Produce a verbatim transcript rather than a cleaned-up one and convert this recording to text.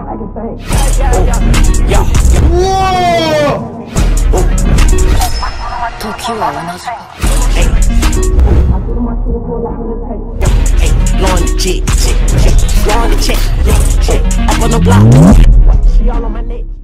Yeah. Blowing the chick, chick, chick, blowing the check, check, up on the block. She all on my neck.